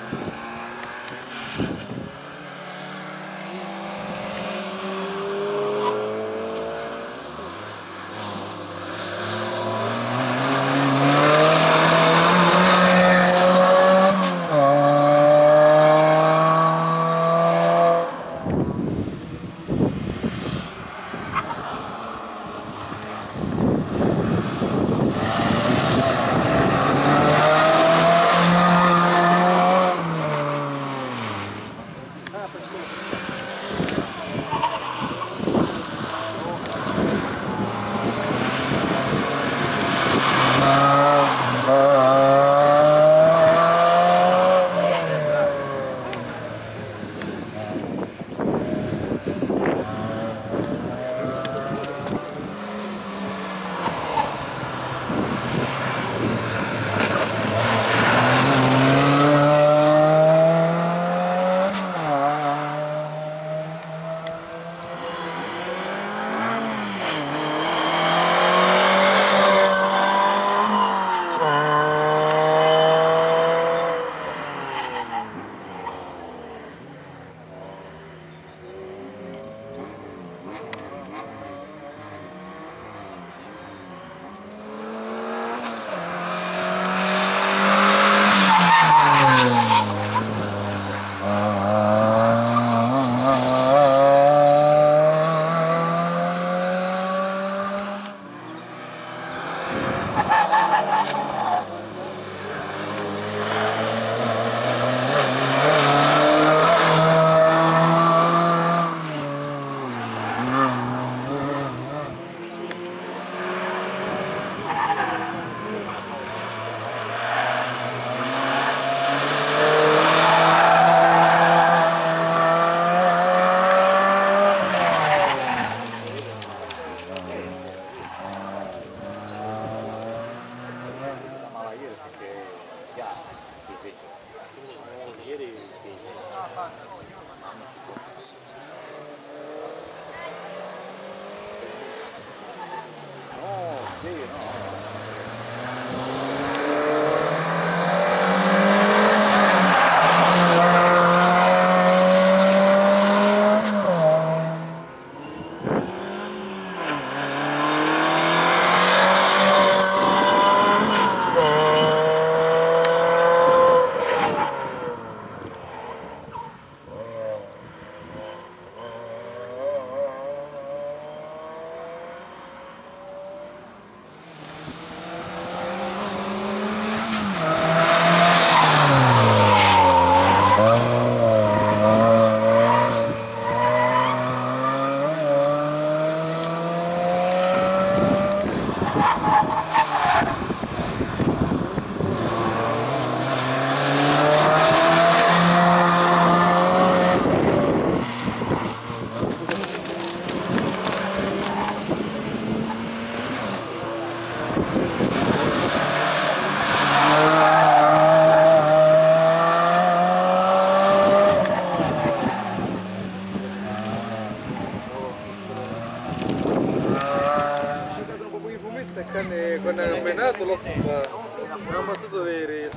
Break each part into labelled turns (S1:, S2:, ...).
S1: Quando è appena lo sta, non posso dovere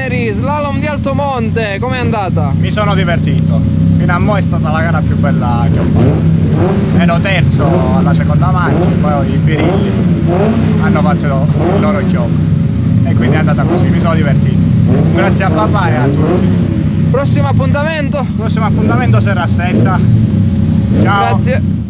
S2: Veneri, slalom di Altomonte, com'è andata?
S3: Mi sono divertito, fino a mo' è stata la gara più bella che ho fatto. Ero terzo alla seconda manche, poi i Birilli hanno fatto il loro gioco e quindi è andata così, mi sono divertito. Grazie a papà e a tutti.
S2: Prossimo appuntamento?
S3: Prossimo appuntamento Serra Stretta. Ciao!
S2: Grazie.